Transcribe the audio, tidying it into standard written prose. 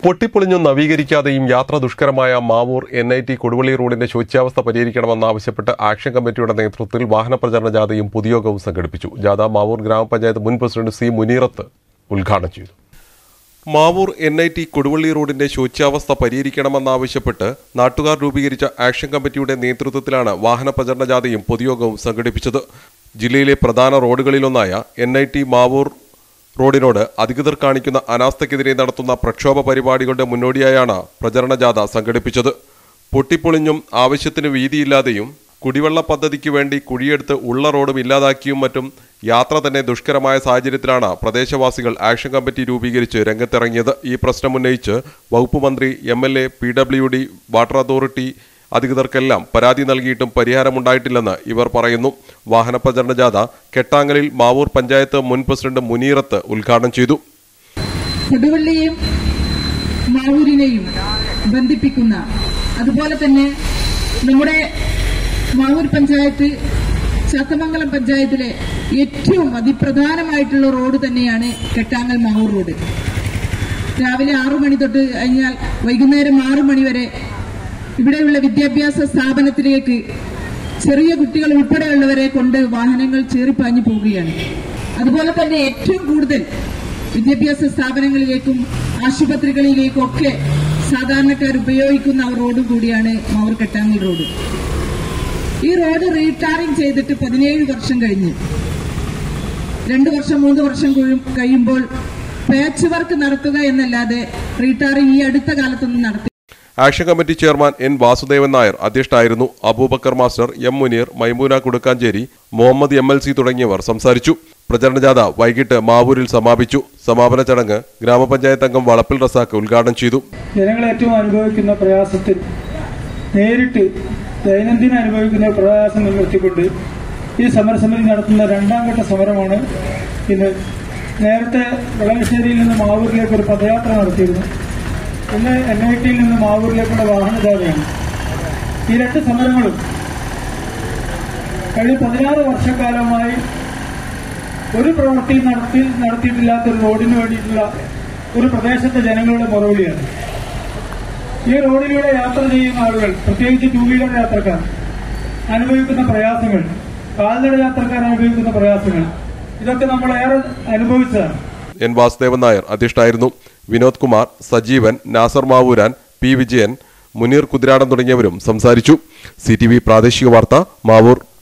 പൊട്ടിപ്പൊളിഞ്ഞും നവീകരിക്കാതെയും യാത്ര ദുഷ്കരമായ മാവൂർ NIT കൊടുവള്ളി റോഡിന്റെ ശോച്യാവസ്ഥ പരിഹരിക്കണമെന്നാവശ്യപ്പെട്ട് action കമ്മിറ്റിയുടെ നേതൃത്വത്തിൽ വാഹന പ്രചരണ ജാഥയും പൊതുയോഗവും സംഘടിപ്പിച്ചു. ജാഥ മാവൂർ ഗ്രാമപഞ്ചായത്ത് മുൻ പ്രസിഡന്റ് C. മുനീറത്ത് ഉദ്ഘാടനം ചെയ്തു. മാവൂർ NIT കൊടുവള്ളി റോഡിന്റെ ശോച്യാവസ്ഥ പരിഹരിക്കണമെന്നാവശ്യപ്പെട്ട് നാട്ടുകാർ രൂപീകരിച്ച ആക്ഷൻ കമ്മിറ്റിയുടെ നേതൃത്വത്തിലാണ് വാഹന പ്രചരണ ജാഥയും പൊതുയോഗവും സംഘടിപ്പിച്ചത്. ജില്ലയിലെ പ്രധാന റോഡുകളിലൊന്നായ NIT മാവൂർ റോഡിനോട് അധികൃതർ കാണിക്കുന്ന അനാസ്ഥയ്ക്കെതിരെ നടത്തുന്ന പ്രക്ഷോഭ പരിപാടികളുടെ മുന്നോടിയായാണ് പ്രചരണ ജാഥ സംഘടിപ്പിച്ചത്. പൊട്ടിപ്പൊളിഞ്ഞും ആവശ്യത്തിന് വീതിയില്ലാതെയും കുടിവെള്ള പദ്ധതിക്ക് വേണ്ടി കുഴിയെടുത്ത് ഉള്ള റോഡും ഇല്ലാതാക്കിയും മറ്റും യാത്ര തന്നെ ദുഷ്കരമായ സാഹചര്യത്തിലാണ് പ്രദേശവാസികൾ ആക്ഷൻ കമ്മിറ്റി രൂപീകരിച്ച് രംഗത്തിറങ്ങിയത്. ഈ പ്രശ്നമുന്നയിച്ച് വകുപ്പ് മന്ത്രി, MLA, PWD, വാട്ടർ അതോറിറ്റി അധികൃതർക്കെല്ലാം പരാതി നൽകിയിട്ടും പരിഹാരമുണ്ടായിട്ടില്ലെന്ന് ഇവർ പറയുന്നു. വാഹന പ്രചരണ ജാഥ കെട്ടാങ്ങലിൽ മാവൂർ പഞ്ചായത്ത് മുൻ പ്രസിഡന്റ് മുനീറത്ത് ഉദ്ഘാടനം ചെയ്തു. കൊടുവള്ളിയെയും മാവൂരിനെയും ബന്ധിപ്പിക്കുന്ന, അതുപോലെ തന്നെ നമ്മുടെ മാവൂർ പഞ്ചായത്ത്, ചാത്തമംഗലം പഞ്ചായത്തിലെ ഏറ്റവും അതിപ്രധാനമായിട്ടുള്ള റോഡ് തന്നെയാണ് കെട്ടാങ്ങൽ മാവൂർ റോഡ്. രാവിലെ 6 മണി തൊട്ട് കഴിഞ്ഞാൽ വൈകുന്നേരം 6 മണി വരെ ഇവിടെയുള്ള വിദ്യാഭ്യാസ സ്ഥാപനത്തിലേക്ക് ചെറിയ കുട്ടികൾ ഉൾപ്പെടെയുള്ളവരെ കൊണ്ട് വാഹനങ്ങൾ ചീറിപ്പാഞ്ഞു പോവുകയാണ്. അതുപോലെ തന്നെ ഏറ്റവും കൂടുതൽ വിദ്യാഭ്യാസ സ്ഥാപനങ്ങളിലേക്കും ആശുപത്രികളിലേക്കും ഒക്കെ സാധാരണക്കാർ ഉപയോഗിക്കുന്ന റോഡ് കൂടിയാണ് മാവൂർ കെട്ടാങ്ങൽ റോഡ്. ഈ റോഡ് റീടാറിംഗ് ചെയ്തിട്ട് 17 വർഷം കഴിഞ്ഞ് 2 വർഷം 3 വർഷം കഴിയുമ്പോൾ പാച്ച് വർക്ക് നടത്തുക എന്നല്ലാതെ റീടാറിംഗ് ഈ അടുത്ത കാലത്തൊന്നും നടത്തി. Action committee chairman N. Vasudevan Nair അധ്യക്ഷനായിരുന്നു. Aboobacker master, M. Muneer, Maimoona Kudukkancheri, Muhammad MLC തുടങ്ങിയവർ സംസാരിച്ചു. പ്രചരണ ജാഥ വൈകിട്ട് മാവൂരിൽ സമാപിച്ചു. സമാപന ചടങ്ങ് ഗ്രാമപഞ്ചായത്ത് അംഗം വളപ്പിൽ റസാഖ് ഉദ്ഘാടനം ചെയ്തു. ജനങ്ങൾ ഏറ്റവും അനുഭവിക്കുന്ന പ്രയാസത്തിൽ നേരിട്ട് ദൈനംദിനം അനുഭവിക്കുന്ന പ്രയാസം നിർത്തിക്കൊണ്ട് ഈ സമരസമിതി നടത്തുന്ന 2ാം ഘട്ട സമരമാണ് ഇന്ന്. നേരത്തെ വെള്ളശ്ശേരിയിൽ നിന്ന് മാവൂരിലേക്ക് ഒരു പദയാത്ര നടത്തിയിരുന്നു. ഇന്ന് NITയിൽ നിന്ന് മാവൂരിലേക്കുള്ള വാഹനജാഥയാണ്. ഈ 2 സമരങ്ങളും കഴിഞ്ഞ 16 വർഷക്കാലമായി ഒരു പ്രവൃത്തി നടത്തിയിട്ടില്ലാത്തൊരു റോഡിന് വേണ്ടിയിട്ടുള്ള ഒരു പ്രദേശത്തെ ജനങ്ങളുടെ മറുപടിയാണ്. ഈ റോഡിലൂടെ യാത്ര ചെയ്യുന്ന ആളുകൾ, പ്രത്യേകിച്ച് 2 വീലർ യാത്രക്കാർ അനുഭവിക്കുന്ന പ്രയാസങ്ങൾ, കാൽനട യാത്രക്കാർ അനുഭവിക്കുന്ന പ്രയാസങ്ങൾ, ഇതൊക്കെ നമ്മൾ ഏറെ അനുഭവിച്ചതാണ്. N. വാസുദേവൻ നായർ അധ്യക്ഷനായിരുന്നു. വിനോദ് കുമാർ, സജീവൻ, നാസർ മാവൂരാൻ, P. വിജയൻ, മുനീർ കുതിരാടൻ തുടങ്ങിയവരും സംസാരിച്ചു. CTV പ്രാദേശിക വാർത്ത, മാവൂർ.